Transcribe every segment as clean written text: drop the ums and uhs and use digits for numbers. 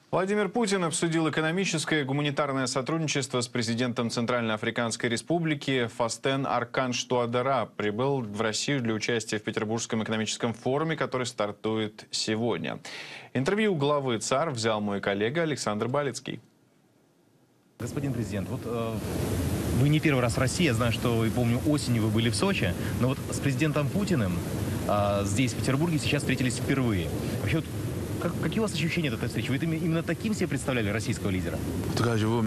Владимир Путин обсудил экономическое и гуманитарное сотрудничество с президентом Центральноафриканской Республики Фастен Арканж Туадера. Прибыл в Россию для участия в Петербургском экономическом форуме, который стартует сегодня. Интервью у главы ЦАР взял мой коллега Александр Балицкий. Господин президент, вы не первый раз в России, я знаю, что, и помню, осенью вы были в Сочи, но вот с президентом Путиным здесь, в Петербурге, сейчас встретились впервые. Вообще, какие у вас ощущения от этой встречи? Вы именно таким себе представляли российского лидера? Большое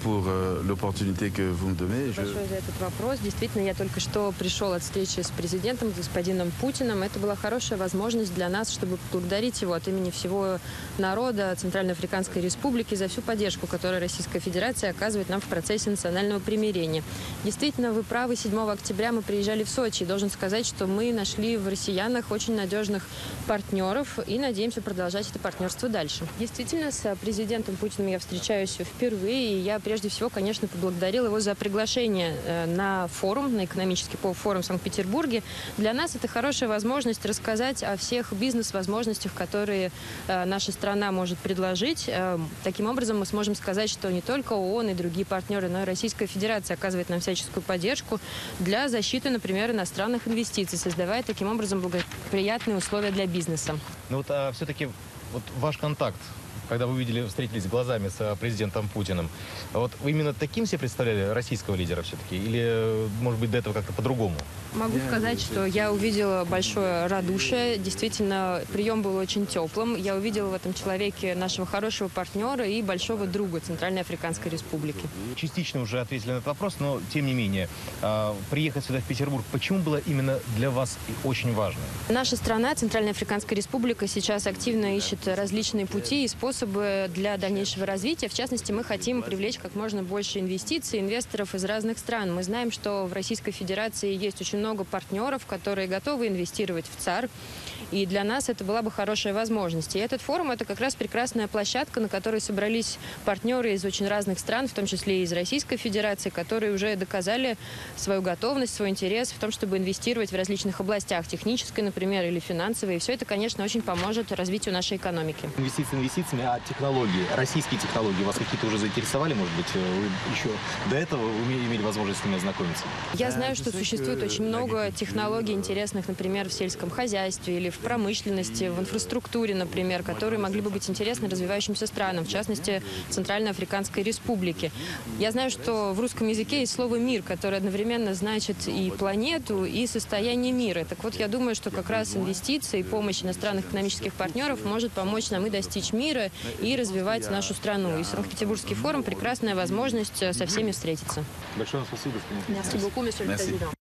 за этот вопрос. Действительно, я только что пришел от встречи с президентом, господином Путиным. Это была хорошая возможность для нас, чтобы поблагодарить его от имени всего народа Центральноафриканской Республики за всю поддержку, которую Российская Федерация оказывает нам в процессе национального примирения. Действительно, вы правы, 7 октября мы приезжали в Сочи. Должен сказать, что мы нашли в россиянах очень надежных партнеров и надеемся продолжать это партнерство дальше. Действительно, с президентом Путиным я встречаюсь впервые, и я прежде всего, конечно, поблагодарила его за приглашение на форум, на экономический форум в Санкт-Петербурге. Для нас это хорошая возможность рассказать о всех бизнес-возможностях, которые наша страна может предложить. Таким образом, мы сможем сказать, что не только ООН и другие партнеры, но и Российская Федерация оказывает нам всяческую поддержку для защиты, например, иностранных инвестиций, создавая таким образом благоприятные условия для бизнеса. Ну все-таки ваш контакт, когда вы встретились глазами с президентом Путиным, вы именно таким себе представляли российского лидера все-таки? Или, может быть, до этого как-то по-другому? Могу сказать, что я увидела большое радушие. Действительно, прием был очень теплым. Я увидела в этом человеке нашего хорошего партнера и большого друга Центральной Африканской Республики. Частично уже ответили на этот вопрос, но, тем не менее, приехать сюда, в Петербург, почему было именно для вас очень важно? Наша страна, Центральная Африканская Республика, сейчас активно ищет различные пути и способы для дальнейшего развития. В частности, мы хотим привлечь как можно больше инвестиций, инвесторов из разных стран. Мы знаем, что в Российской Федерации есть очень много партнеров, которые готовы инвестировать в ЦАР. И для нас это была бы хорошая возможность. И этот форум – это как раз прекрасная площадка, на которой собрались партнеры из очень разных стран, в том числе и из Российской Федерации, которые уже доказали свою готовность, свой интерес в том, чтобы инвестировать в различных областях, технической, например, или финансовой. И все это, конечно, очень поможет развитию нашей экономики. Инвестиции инвестициями, а технологии, российские технологии вас какие-то уже заинтересовали? Может быть, вы еще до этого имели возможность с ними ознакомиться? Я знаю, что существует очень много технологий интересных, например, в сельском хозяйстве или в промышленности, в инфраструктуре, например, которые могли бы быть интересны развивающимся странам, в частности, Центральноафриканской Республике. Я знаю, что в русском языке есть слово «мир», которое одновременно значит и планету, и состояние мира. Так вот, я думаю, что как раз инвестиции и помощь иностранных экономических партнеров может помочь нам и достичь мира, и развивать нашу страну. И Санкт-Петербургский форум – прекрасная возможность со всеми встретиться. Большое вам спасибо, господин президент. Merci beaucoup, monsieur le président.